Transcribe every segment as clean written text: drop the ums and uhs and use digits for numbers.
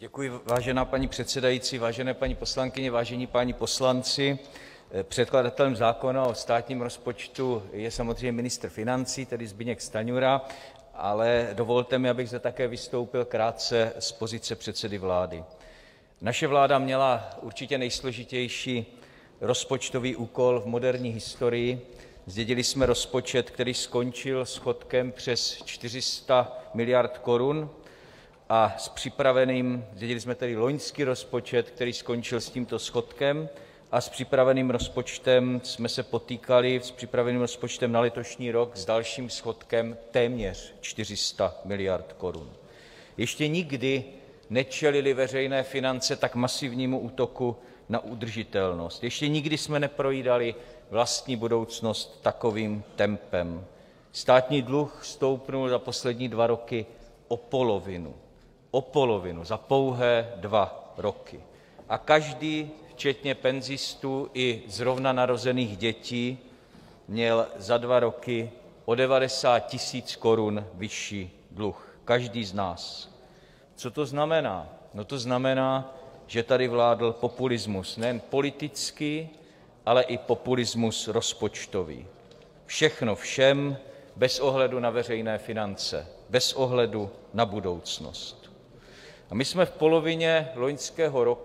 Děkuji, vážená paní předsedající, vážené paní poslankyně, vážení páni poslanci. Předkladatelem zákona o státním rozpočtu je samozřejmě ministr financí, tedy Zbyněk Stanjura, ale dovolte mi, abych zde také vystoupil krátce z pozice předsedy vlády. Naše vláda měla určitě nejsložitější rozpočtový úkol v moderní historii. Zdědili jsme rozpočet, který skončil schodkem přes 400 miliard korun, a zdědili jsme tedy loňský rozpočet, který skončil s tímto schodkem, a s připraveným rozpočtem jsme se potýkali, s připraveným rozpočtem na letošní rok, s dalším schodkem téměř 400 miliard korun. Ještě nikdy nečelily veřejné finance tak masivnímu útoku na udržitelnost. Ještě nikdy jsme neprojídali vlastní budoucnost takovým tempem. Státní dluh stoupnul za poslední 2 roky o polovinu za pouhé 2 roky. A každý, včetně penzistů i zrovna narozených dětí, měl za 2 roky o 90 000 korun vyšší dluh. Každý z nás. Co to znamená? No to znamená, že tady vládl populismus nejen politický, ale i populismus rozpočtový. Všechno všem, bez ohledu na veřejné finance, bez ohledu na budoucnost. A my jsme v polovině loňského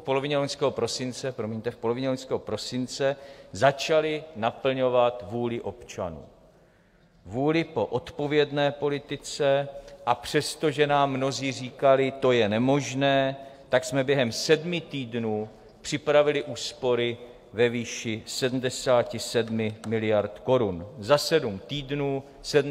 prosince začali naplňovat vůli občanů. Vůli po odpovědné politice, a přestože nám mnozí říkali, to je nemožné, tak jsme během 7 týdnů připravili úspory ve výši 77 miliard korun. Za 7 týdnů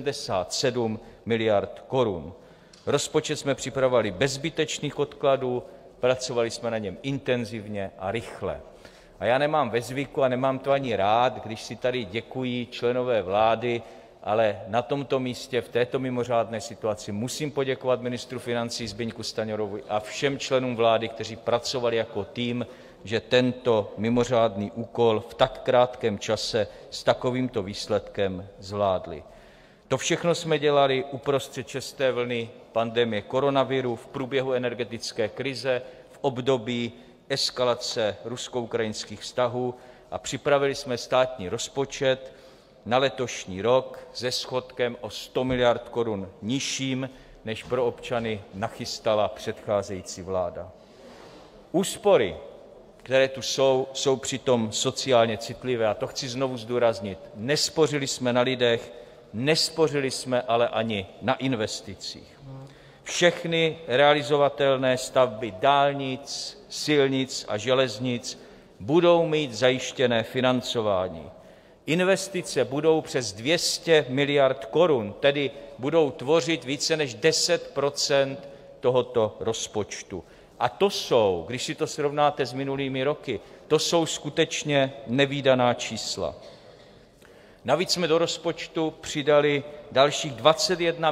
77 miliard korun. Rozpočet jsme připravovali bez zbytečných odkladů, pracovali jsme na něm intenzivně a rychle. A já nemám ve zvyku a nemám to ani rád, když si tady děkují členové vlády, ale na tomto místě v této mimořádné situaci musím poděkovat ministru financí Zbyňku Stanjurovi a všem členům vlády, kteří pracovali jako tým, že tento mimořádný úkol v tak krátkém čase s takovýmto výsledkem zvládli. To všechno jsme dělali uprostřed 6. vlny pandemie koronaviru, v průběhu energetické krize, v období eskalace rusko-ukrajinských vztahů a připravili jsme státní rozpočet na letošní rok se schodkem o 100 miliard korun nižším, než pro občany nachystala předcházející vláda. Úspory, které tu jsou přitom sociálně citlivé, a to chci znovu zdůraznit. Nespořili jsme na lidech, nespořili jsme ale ani na investicích. Všechny realizovatelné stavby dálnic, silnic a železnic budou mít zajištěné financování. Investice budou přes 200 miliard korun, tedy budou tvořit více než 10 % tohoto rozpočtu. A to jsou, když si to srovnáte s minulými roky, to jsou skutečně nevídaná čísla. Navíc jsme do rozpočtu přidali dalších 21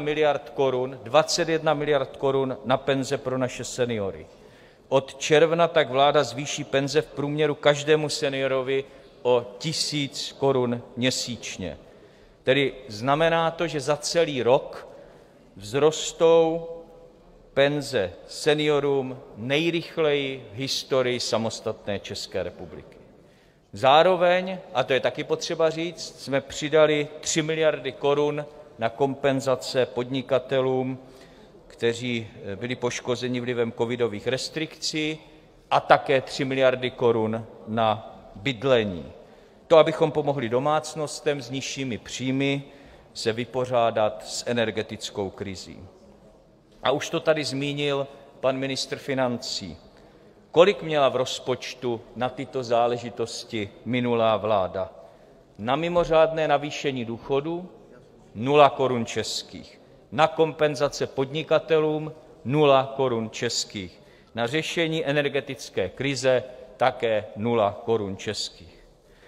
miliard korun na penze pro naše seniory. Od června tak vláda zvýší penze v průměru každému seniorovi o 1 000 korun měsíčně. Tedy znamená to, že za celý rok vzrostou penze seniorům nejrychleji v historii samostatné České republiky. Zároveň, a to je taky potřeba říct, jsme přidali 3 miliardy korun na kompenzace podnikatelům, kteří byli poškozeni vlivem covidových restrikcí, a také 3 miliardy korun na bydlení. To, abychom pomohli domácnostem s nižšími příjmy se vypořádat s energetickou krizí. A už to tady zmínil pan ministr financí. Kolik měla v rozpočtu na tyto záležitosti minulá vláda? Na mimořádné navýšení důchodů 0 korun českých, na kompenzace podnikatelům 0 korun českých, na řešení energetické krize také 0 korun českých.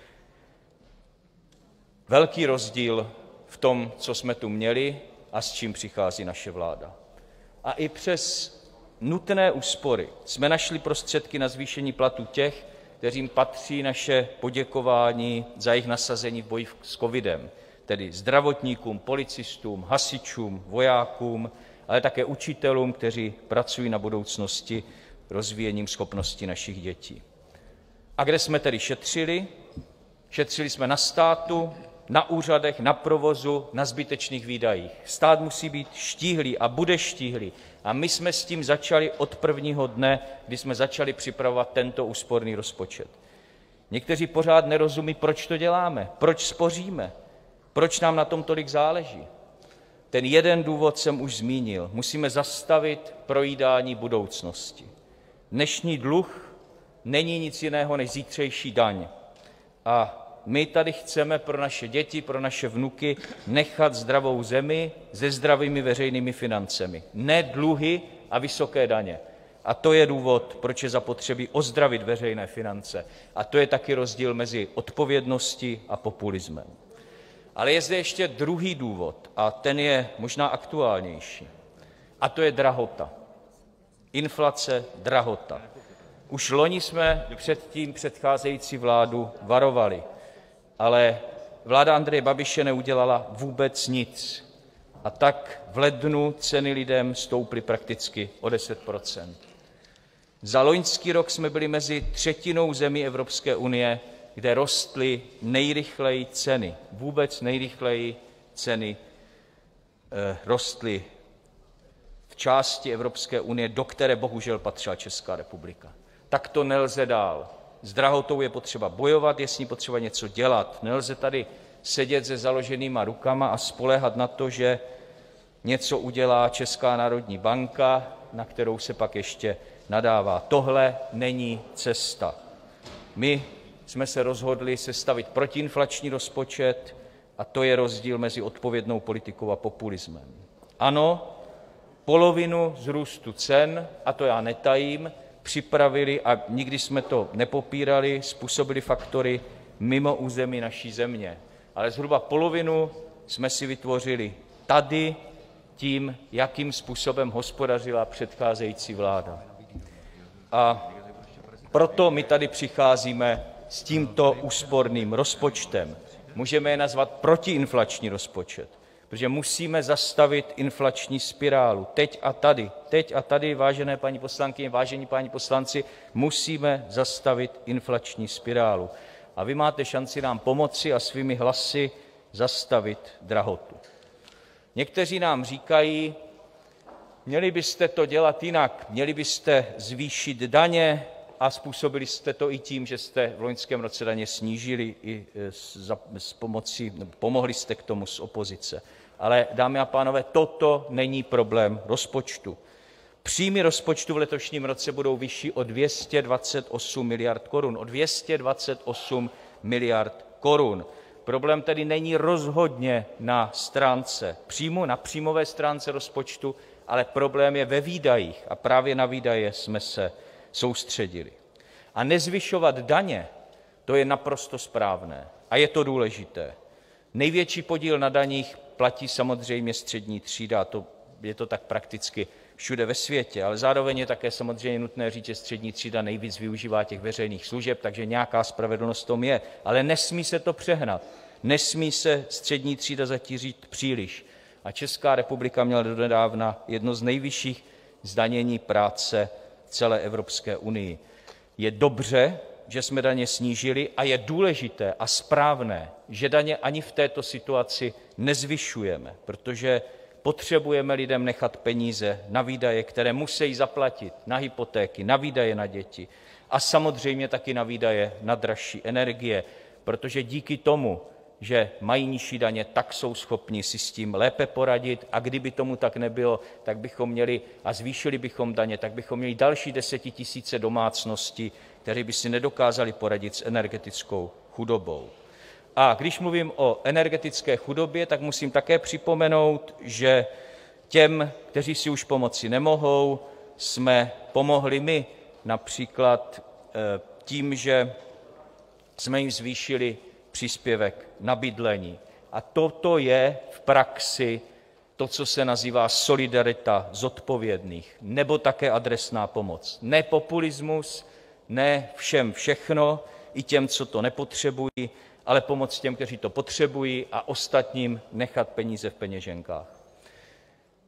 Velký rozdíl v tom, co jsme tu měli a s čím přichází naše vláda. A i přes nutné úspory jsme našli prostředky na zvýšení platů těch, kterým patří naše poděkování za jejich nasazení v boji s covidem, tedy zdravotníkům, policistům, hasičům, vojákům ale také učitelům, kteří pracují na budoucnosti rozvíjením schopností našich dětí. A kde jsme tedy šetřili? Šetřili jsme na státu, na úřadech, na provozu, na zbytečných výdajích. Stát musí být štíhlý a bude štíhlý. A my jsme s tím začali od prvního dne, kdy jsme začali připravovat tento úsporný rozpočet. Někteří pořád nerozumí, proč to děláme, proč spoříme, proč nám na tom tolik záleží. Ten jeden důvod jsem už zmínil. Musíme zastavit projídání budoucnosti. Dnešní dluh není nic jiného než zítřejší daň. A my tady chceme pro naše děti, pro naše vnuky nechat zdravou zemi se zdravými veřejnými financemi. Ne dluhy a vysoké daně. A to je důvod, proč je zapotřebí ozdravit veřejné finance. A to je taky rozdíl mezi odpovědností a populismem. Ale je zde ještě druhý důvod a ten je možná aktuálnější. A to je drahota. Inflace, drahota. Už loni jsme předtím předcházející vládu varovali, ale vláda Andreje Babiše neudělala vůbec nic. A tak v lednu ceny lidem stouply prakticky o 10 %. Za loňský rok jsme byli mezi třetinou zemí Evropské unie, kde rostly nejrychleji ceny. Vůbec nejrychleji ceny rostly v části Evropské unie, do které bohužel patřila Česká republika. Tak to nelze dál. S drahotou je potřeba bojovat, je s ní potřeba něco dělat. Nelze tady sedět se založenýma rukama a spoléhat na to, že něco udělá Česká národní banka, na kterou se pak ještě nadává. Tohle není cesta. My jsme se rozhodli sestavit protiinflační rozpočet a to je rozdíl mezi odpovědnou politikou a populismem. Ano, polovinu z růstu cen, a to já netajím, připravili, a nikdy jsme to nepopírali, způsobili faktory mimo území naší země. Ale zhruba polovinu jsme si vytvořili tady tím, jakým způsobem hospodařila předcházející vláda. A proto my tady přicházíme s tímto úsporným rozpočtem. Můžeme je nazvat protiinflační rozpočet, protože musíme zastavit inflační spirálu. Teď a tady, vážené paní poslankyně, vážení páni poslanci, musíme zastavit inflační spirálu. A vy máte šanci nám pomoci a svými hlasy zastavit drahotu. Někteří nám říkají, měli byste to dělat jinak, měli byste zvýšit daně a způsobili jste to i tím, že jste v loňském roce daně snížili i pomohli jste k tomu z opozice. Ale dámy a pánové, toto není problém rozpočtu. Příjmy rozpočtu v letošním roce budou vyšší o 228 miliard korun. O 228 miliard korun. Problém tedy není rozhodně na stránce příjmu, na příjmové stránce rozpočtu, ale problém je ve výdajích a právě na výdaje jsme se soustředili. A nezvyšovat daně, to je naprosto správné a je to důležité. Největší podíl na daních platí samozřejmě střední třída, je to tak prakticky všude ve světě, ale zároveň je také samozřejmě nutné říct, že střední třída nejvíc využívá těch veřejných služeb, takže nějaká spravedlnost v tom je, ale nesmí se to přehnat. Nesmí se střední třída zatížit příliš. A Česká republika měla donedávna jedno z nejvyšších zdanění práce v celé Evropské unii. Je dobře, že jsme daně snížili a je důležité a správné, že daně ani v této situaci nezvyšujeme, protože potřebujeme lidem nechat peníze na výdaje, které musí zaplatit, na hypotéky, na výdaje na děti a samozřejmě taky na výdaje na dražší energie, protože díky tomu, že mají nižší daně, tak jsou schopni si s tím lépe poradit a kdyby tomu tak nebylo, tak bychom měli a zvýšili bychom daně, tak bychom měli další 10 000 domácností, které by si nedokázali poradit s energetickou chudobou. A když mluvím o energetické chudobě, tak musím také připomenout, že těm, kteří si už pomoci nemohou, jsme pomohli my, například tím, že jsme jim zvýšili příspěvek na bydlení. A toto je v praxi to, co se nazývá solidarita zodpovědných, nebo také adresná pomoc. Ne populismus, ne všem všechno, i těm, co to nepotřebují, ale pomoc těm, kteří to potřebují a ostatním nechat peníze v peněženkách.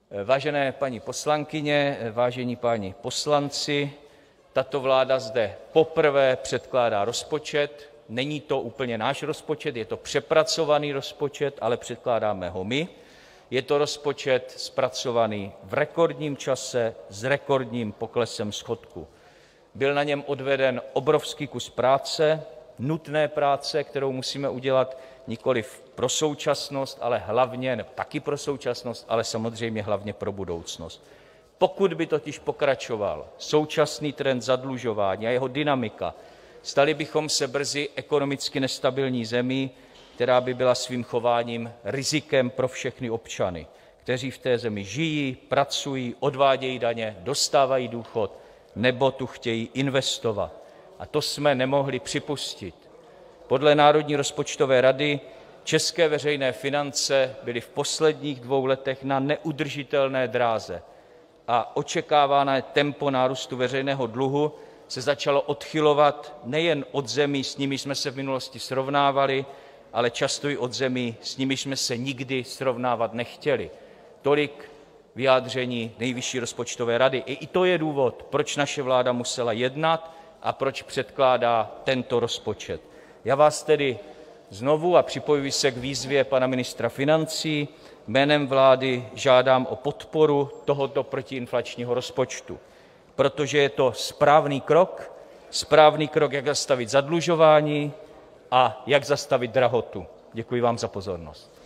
Vážené paní poslankyně, vážení páni poslanci, tato vláda zde poprvé předkládá rozpočet. Není to úplně náš rozpočet, je to přepracovaný rozpočet, ale předkládáme ho my. Je to rozpočet zpracovaný v rekordním čase s rekordním poklesem schodku. Byl na něm odveden obrovský kus práce, nutné práce, kterou musíme udělat nikoliv pro současnost, ale hlavně, taky pro současnost, ale samozřejmě hlavně pro budoucnost. Pokud by totiž pokračoval současný trend zadlužování a jeho dynamika, stali bychom se brzy ekonomicky nestabilní zemí, která by byla svým chováním rizikem pro všechny občany, kteří v té zemi žijí, pracují, odvádějí daně, dostávají důchod nebo tu chtějí investovat. A to jsme nemohli připustit. Podle Národní rozpočtové rady české veřejné finance byly v posledních 2 letech na neudržitelné dráze a očekávané tempo nárůstu veřejného dluhu se začalo odchylovat nejen od zemí, s nimiž jsme se v minulosti srovnávali, ale často i od zemí, s nimiž jsme se nikdy srovnávat nechtěli. Tolik vyjádření Nejvyšší rozpočtové rady. I to je důvod, proč naše vláda musela jednat a proč předkládá tento rozpočet. Já vás tedy znovu, a připojuji se k výzvě pana ministra financí, jménem vlády žádám o podporu tohoto protiinflačního rozpočtu, protože je to správný krok, jak zastavit zadlužování a jak zastavit drahotu. Děkuji vám za pozornost.